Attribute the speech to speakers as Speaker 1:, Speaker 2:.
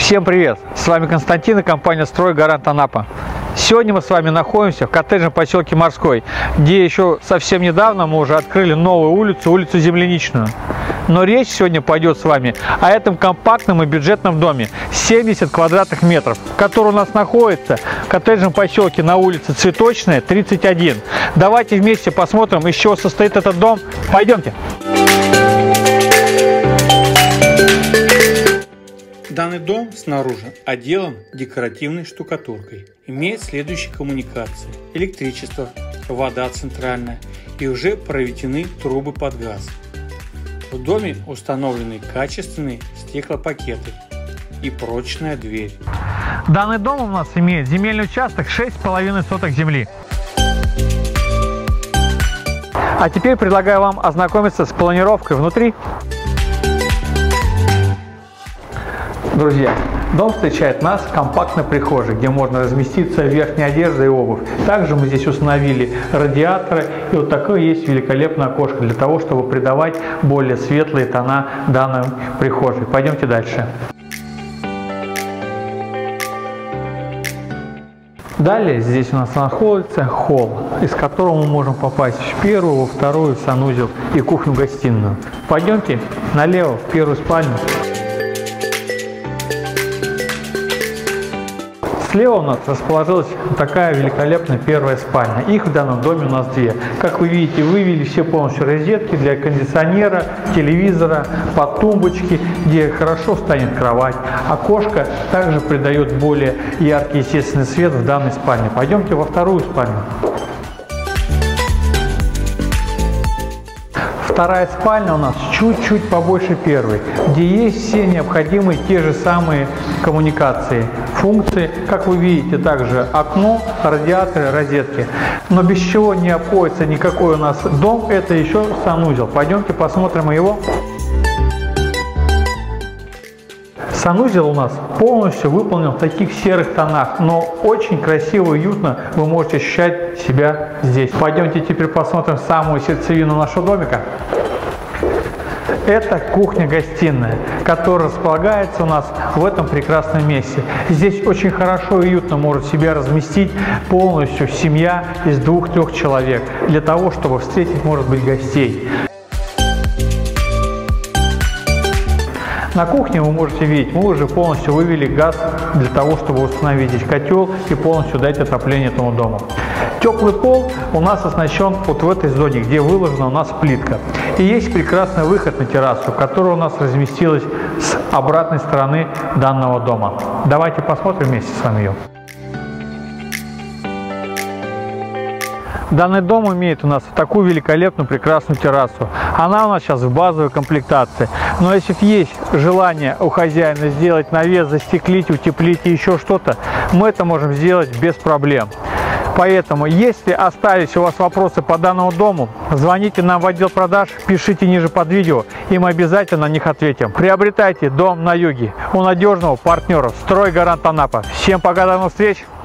Speaker 1: Всем привет! С вами Константин и компания «Стройгарант Анапа». Сегодня мы с вами находимся в коттеджном поселке Морской, где еще совсем недавно мы уже открыли новую улицу Земляничную. Но речь сегодня пойдет с вами о этом компактном и бюджетном доме 70 квадратных метров, который у нас находится в коттеджном поселке на улице Цветочная, 31. Давайте вместе посмотрим, из чего состоит этот дом. Пойдемте!
Speaker 2: Данный дом снаружи отделан декоративной штукатуркой. Имеет следующие коммуникации: электричество, вода центральная и уже проведены трубы под газ. В доме установлены качественные стеклопакеты и прочная дверь.
Speaker 1: Данный дом у нас имеет земельный участок 6,5 соток земли. А теперь предлагаю вам ознакомиться с планировкой внутри. Друзья, дом встречает нас в компактной прихожей, где можно разместиться верхняя одежда и обувь. Также мы здесь установили радиаторы, и вот такое есть великолепное окошко для того, чтобы придавать более светлые тона данной прихожей. Пойдемте дальше. Далее здесь у нас находится холл, из которого мы можем попасть в первую, во вторую санузел и кухню-гостиную. Пойдемте налево в первую спальню. Слева у нас расположилась такая великолепная первая спальня. Их в данном доме у нас две. Как вы видите, вывели все полностью розетки для кондиционера, телевизора, под тумбочки, где хорошо станет кровать. Окошко также придает более яркий естественный свет в данной спальне. Пойдемте во вторую спальню. Вторая спальня у нас чуть-чуть побольше первой, где есть все необходимые те же самые коммуникации, функции. Как вы видите, также окно, радиаторы, розетки. Но без чего не обходится никакой у нас дом, это еще санузел. Пойдемте посмотрим его. Санузел у нас полностью выполнен в таких серых тонах, но очень красиво и уютно вы можете ощущать себя здесь. Пойдемте теперь посмотрим самую сердцевину нашего домика. Это кухня-гостиная, которая располагается у нас в этом прекрасном месте. Здесь очень хорошо и уютно может себя разместить полностью семья из 2-3 человек, для того, чтобы встретить, может быть, гостей. На кухне вы можете видеть, мы уже полностью вывели газ для того, чтобы установить здесь котел и полностью дать отопление этому дому. Теплый пол у нас оснащен вот в этой зоне, где выложена у нас плитка. И есть прекрасный выход на террасу, которая у нас разместилась с обратной стороны данного дома. Давайте посмотрим вместе с вами ее. Данный дом имеет у нас такую великолепную, прекрасную террасу. Она у нас сейчас в базовой комплектации. Но если есть желание у хозяина сделать навес, застеклить, утеплить и еще что-то, мы это можем сделать без проблем. Поэтому, если остались у вас вопросы по данному дому, звоните нам в отдел продаж, пишите ниже под видео, и мы обязательно на них ответим. Приобретайте дом на юге у надежного партнера «Стройгарант Анапа». Всем пока, до новых встреч!